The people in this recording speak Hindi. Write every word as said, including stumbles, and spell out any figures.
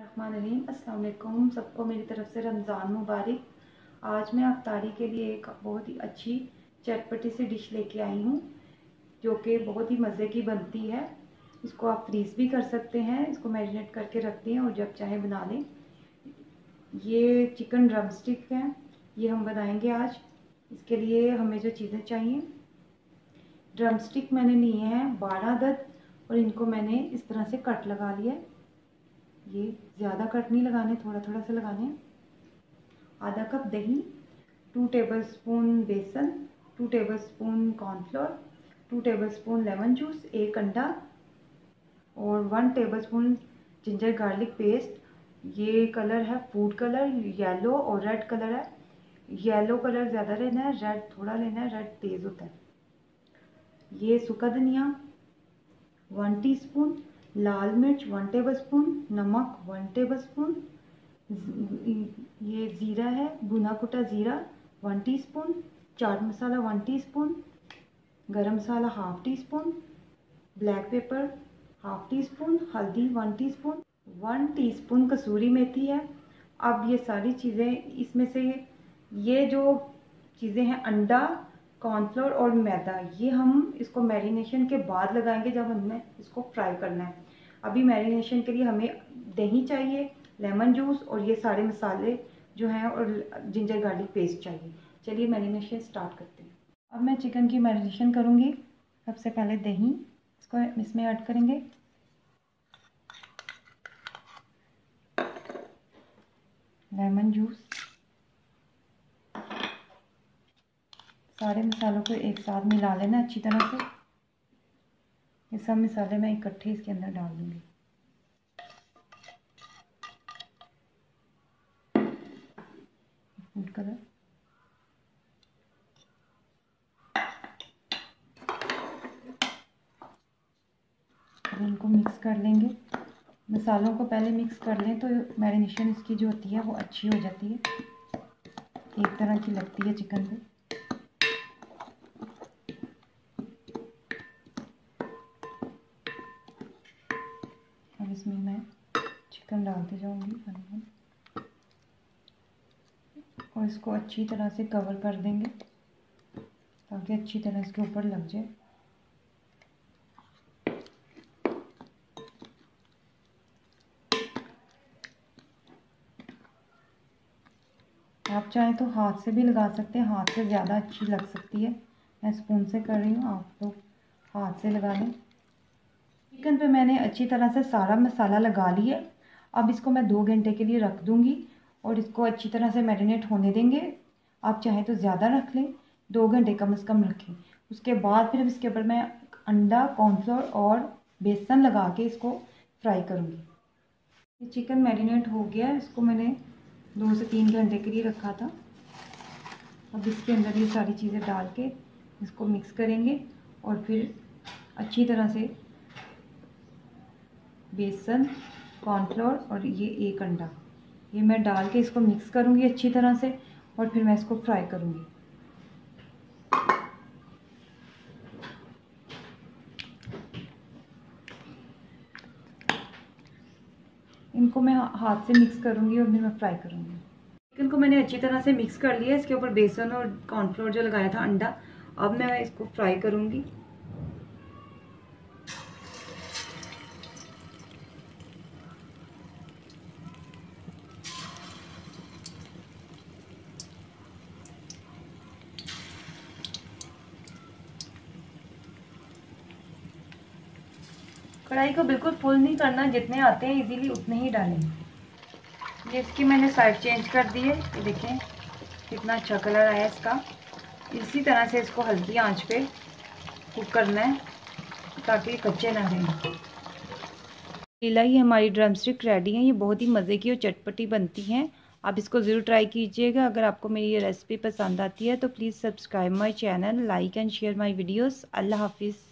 रहमानिर्रहीम। अस्सलाम वालेकुम, सबको मेरी तरफ से रमज़ान मुबारक। आज मैं अफ्तारी के लिए एक बहुत ही अच्छी चटपटी सी डिश लेके आई हूँ जो कि बहुत ही मज़े की बनती है। इसको आप फ्रीज़ भी कर सकते हैं, इसको मैरिनेट करके रखते हैं और जब चाहे बना लें। ये चिकन ड्रम स्टिक है, ये हम बनाएंगे आज। इसके लिए हमें जो चीज़ें चाहिए, ड्रम स्टिक मैंने लिए हैं बारह अदद और इनको मैंने इस तरह से कट लगा लिया। ये ज़्यादा कट नहीं लगाने, थोड़ा थोड़ा सा लगाने। आधा कप दही, two tablespoon besan, two tablespoon cornflour, two tablespoon lemon juice, एक अंडा और one tablespoon ginger garlic paste. ये कलर है फूड कलर, येलो और रेड कलर है। येलो कलर ज़्यादा लेना है, रेड थोड़ा लेना है, रेड तेज़ होता है। ये सूखा धनिया वन टीस्पून, लाल मिर्च वन टेबलस्पून, नमक वन टेबलस्पून, ये ज़ीरा है भुना कुटा ज़ीरा one teaspoon, chaat masala one teaspoon, garam masala half teaspoon, black pepper half teaspoon, हल्दी one teaspoon, one teaspoon kasuri methi है। अब ये सारी चीज़ें इसमें से, ये जो चीज़ें हैं अंडा, कॉर्नफ्लोर और मैदा, ये हम इसको मैरिनेशन के बाद लगाएंगे जब हमने इसको फ्राई करना है। अभी मैरिनेशन के लिए हमें दही चाहिए, लेमन जूस और ये सारे मसाले जो हैं और जिंजर गार्लिक पेस्ट चाहिए। चलिए मैरिनेशन स्टार्ट करते हैं। अब मैं चिकन की मैरिनेशन करूँगी। सबसे पहले दही इसको इसमें ऐड करेंगे, लेमन जूस, सारे मसालों को एक साथ मिला लेना अच्छी तरह से। ये सब मसाले मैं इकट्ठे इसके अंदर डाल दूंगी। फूड कलर, अब इनको मिक्स कर लेंगे। मसालों को पहले मिक्स कर लें तो मैरिनेशन इसकी जो होती है वो अच्छी हो जाती है, एक तरह की लगती है चिकन पे। अब इसमें मैं चिकन डालते जाऊंगी और इसको अच्छी तरह से कवर कर देंगे ताकि अच्छी तरह इसके ऊपर लग जाए। आप चाहें तो हाथ से भी लगा सकते हैं, हाथ से ज़्यादा अच्छी लग सकती है। मैं स्पून से कर रही हूँ, आप लोग तो हाथ से लगा लें। चिकन पे मैंने अच्छी तरह से सारा मसाला लगा लिया। अब इसको मैं दो घंटे के लिए रख दूँगी और इसको अच्छी तरह से मैरिनेट होने देंगे। आप चाहें तो ज़्यादा रख लें, दो घंटे कम से कम रखें। उसके बाद फिर इसके ऊपर मैं अंडा, कॉर्नफ्लोर और बेसन लगा के इसको फ्राई करूँगी। ये चिकन मैरिनेट हो गया, इसको मैंने दो से तीन घंटे के लिए रखा था। अब इसके अंदर ये सारी चीज़ें डाल के इसको मिक्स करेंगे और फिर अच्छी तरह से बेसन, कॉर्नफ्लोर और ये एक अंडा, ये मैं डाल के इसको मिक्स करूँगी अच्छी तरह से और फिर मैं इसको फ्राई करूँगी। इनको मैं हाथ से मिक्स करूँगी और फिर मैं फ्राई करूँगी। चिकन को मैंने अच्छी तरह से मिक्स कर लिया, इसके ऊपर बेसन और कॉर्नफ्लोर जो लगाया था अंडा। अब मैं इसको फ्राई करूँगी। कढ़ाई को बिल्कुल फुल नहीं करना, जितने आते हैं इजीली उतने ही डालें। ये इसकी मैंने साइड चेंज कर दी है, ये देखें कितना अच्छा कलर आया इसका। इसी तरह से इसको हल्की आंच पे कुक करना है ताकि कच्चे ना रहें। लीला ही हमारी ड्रम स्टिक रेडी है। ये बहुत ही मज़े की और चटपटी बनती हैं। आप इसको ज़रूर ट्राई कीजिएगा। अगर आपको मेरी ये रेसिपी पसंद आती है तो please subscribe my channel, like and share my videos. अल्लाह हाफिज़।